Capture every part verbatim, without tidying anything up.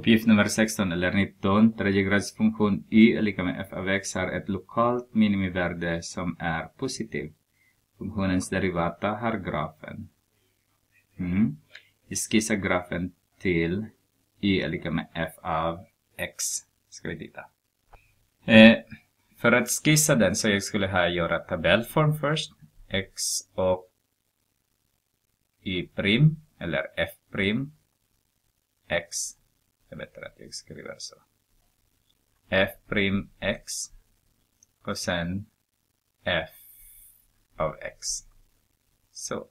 Uppgift nummer sexton eller nitton. Tredjegradsfunktion y är lika med f av x har ett lokalt minimivärde som är positivt. Funktionens derivata har grafen. Mm. Vi skissar grafen till y är lika med f av x. Ska vi titta. Eh, för att skissa den så jag skulle här göra tabellform först. X och y prim eller f prim x. Det är bättre att jag skriver så. F prim x och sen f av x. Så.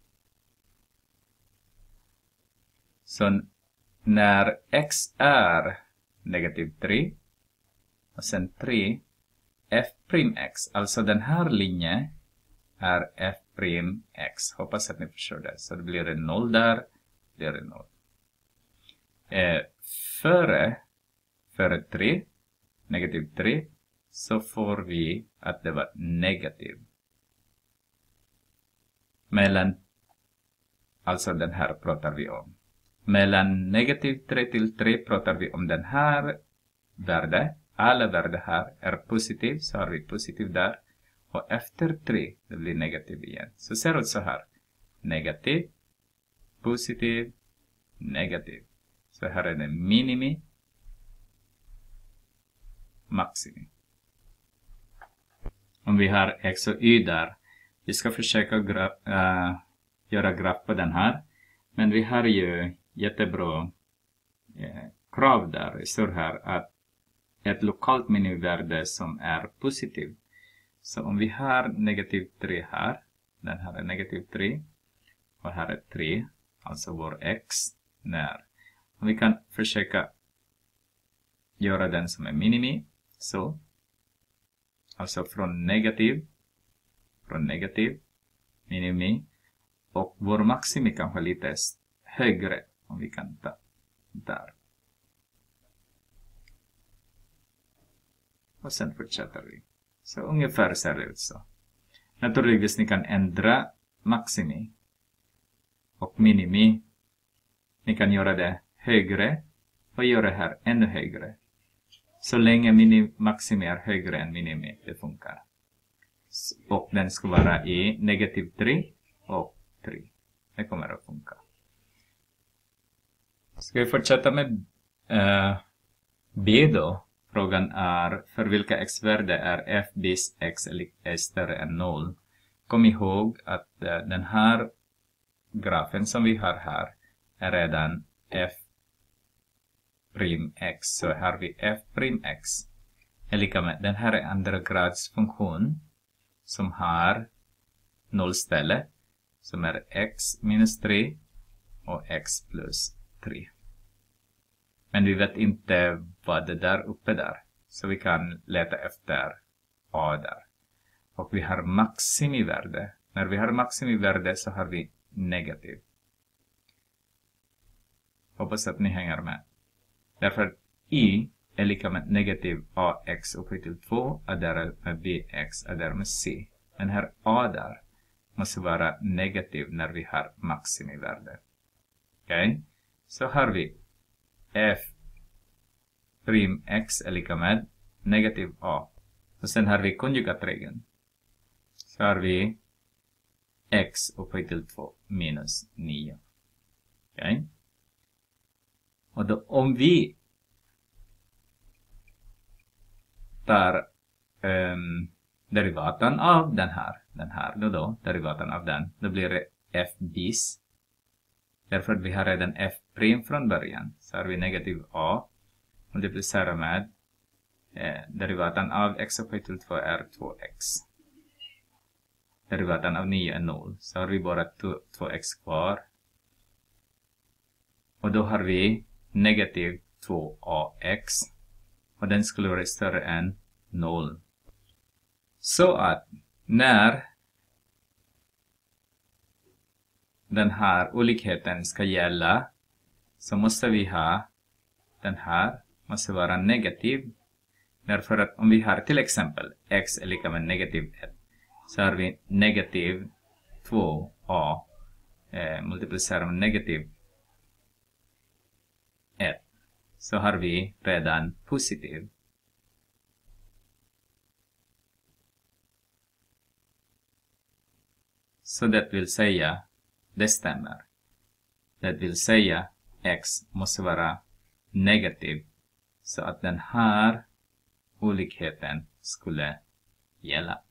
Så när x är negativ tre och sen tre f prim x. Alltså den här linjen är f prim x. Hoppas att ni förstår det. Så det blir en noll där. Blir en noll. Eh, före, före tre, negativ tre, så får vi att det var negativ. Mellan, alltså den här pratar vi om. Mellan negativ tre till tre pratar vi om den här värde. Alla värden här är positiv, så har vi positiv där. Och efter tre, det blir negativ igen. Så ser det ut så här. Negativ, positiv, negativ. Så här är det minimi, maximi. Om vi har x och y där. Vi ska försöka gra äh, göra graf på den här. Men vi har ju jättebra eh, krav där. Det står här att ett lokalt minimivärde som är positivt. Så om vi har negativ tre här. Den här är negativ tre. Och här är tre. Alltså vår x. När. Och vi kan försöka göra den som är minimi. Så. Alltså från negativ. Från negativ. Minimi. Och vår maximi kanske lite högre. Om vi kan ta där. Och sen fortsätter vi. Så ungefär ser det ut så. Naturligtvis ni kan ändra maximi. Och minimi. Ni kan göra det högre. Och göra det här ännu högre. Så länge minim, maximi är högre än minimi. Det funkar. Och den ska vara i negativ tre. Och tre. Det kommer att funka. Ska vi fortsätta med uh, B då? Frågan är för vilka x-värde är f bis x är större än noll. Kom ihåg att uh, den här grafen som vi har här är redan f prim x. Så här har vi f prim x är lika med den här är andra grads funktion som har nollställe. Som är x minus tre och x plus tre. Men vi vet inte vad det där uppe där. Så vi kan leta efter a där. Och vi har maximivärde. När vi har maximivärde så har vi negativ. Hoppas att ni hänger med. Därför y är lika med negativ ax upphöjt till två. Adderar med bx adderar med c. Men här a där måste vara negativ när vi har maximivärde. Okej? Okay? Så har vi f prim x är lika med negativ a. Och sen har vi konjugatregeln. Så har vi x upphöjt till två minus nio. Okej? Okay? Och då om vi tar um, derivatan av den här. Den här då, då derivatan av den. Då blir det f bis. Därför att vi har redan f prim från början. Så har vi negativ a. Multiplicerar med eh, derivatan av x upphöjt till två är två x. Derivatan av nio är noll. Så har vi bara två x kvar. Och då har vi negativ två ax. Och den skulle vara större än noll. Så att när den här olikheten ska gälla så måste vi ha den här måste vara negativ. Därför att om vi har till exempel x är lika med negativ ett så har vi negativ två a eh, multiplicerar med negativ ett. så har vi redan positiv. Så det vill säga, det stämmer. Det vill säga, x måste vara negativ så att den här olikheten skulle gälla.